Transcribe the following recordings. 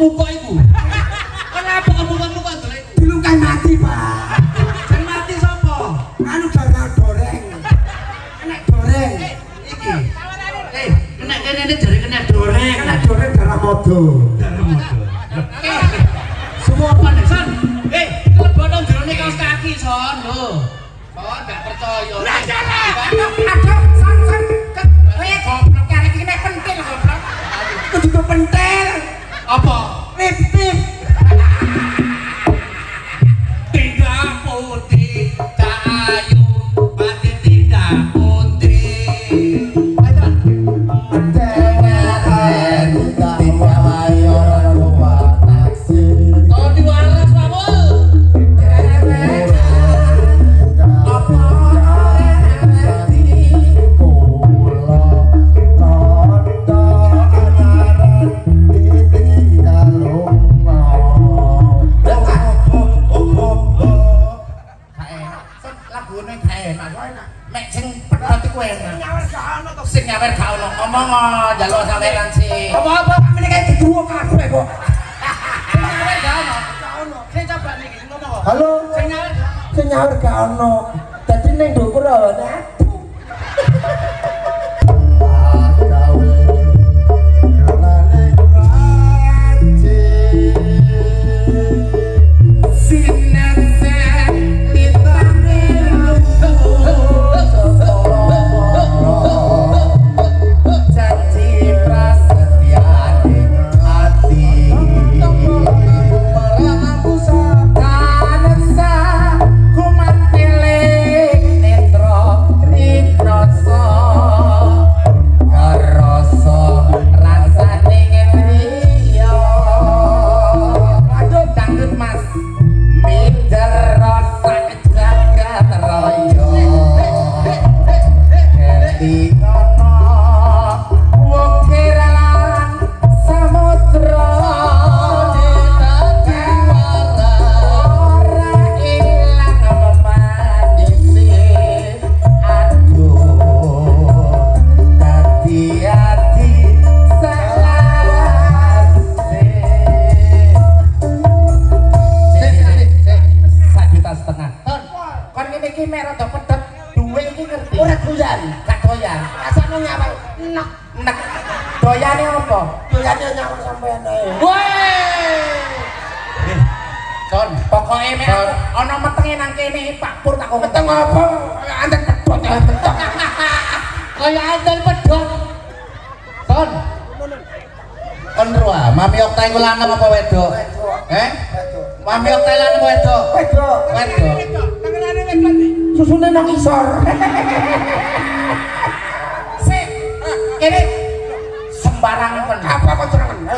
muka iku. Kenapa kamu muka dolek? Dilukai mati, Pak. Sing mati sapa? Anu darah doreng. Kena doreng. Iki. Kena kene iki jare kena doreng. Kena doreng darah modo. Darah modo. Semua pandai Son. Lebokno jerone kaos kaki Son. Lho. Son gak percaya. Lah jalan. Aduh, Son. Kowe goblok kare iki nek pentil goblok. Kudu pentil. Apa? Pip. Tidak putih, tak ayu, pasti tidak putih. Kau diwaras kamu? Sing nyawer gak ono ngomong njaluk sampean sih. Apa meneh kae kedua kabeh kok. Sing nyawer gak ono. Sing coba niki sing ngomong kok. Halo. Sing nyawer gak ono. Dadi ning ndukur ana. Doyane apa? Doyane nyawar sampean ae. Son, pokoke mek ana metenge nang kene Pak Pur tak kok Meteng apa? Anten pedhot ya bentok. Kaya anten pedhot. Son. Kon roa, Mami Okta iku lanang apa wedok? Mami Okta lanang apa wedok? Wedok. Wedok. tanganane wedok. Susune nang isor. Sik. Kene sembarang kon. Apa kok cerengan? Ayo.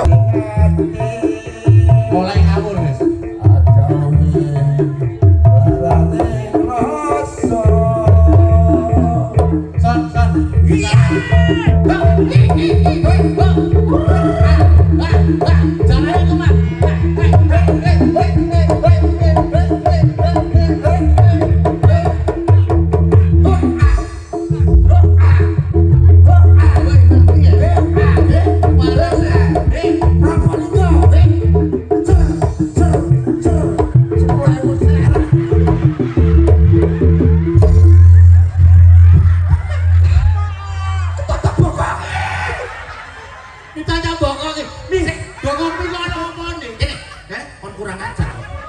Mulai ngawur wis. Son. Iya. Jangan itu mah. Ditanya bokok nih, bokok itu ada apa nih? Ini, kon kurang ajar.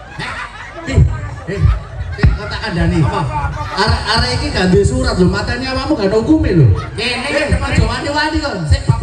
Kata kandani. Arek iki gak duwe surat lho, matane awakmu gak ada hukume lho. Kene Cuma jawani-wani kok. sik